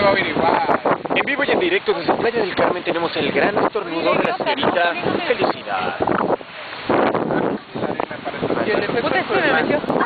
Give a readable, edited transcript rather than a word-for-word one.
a averiguar. En vivo y en directo desde Playa del Carmen tenemos el gran estornudo de la señorita Felicidad. Y el efecto Puta, es que me metió.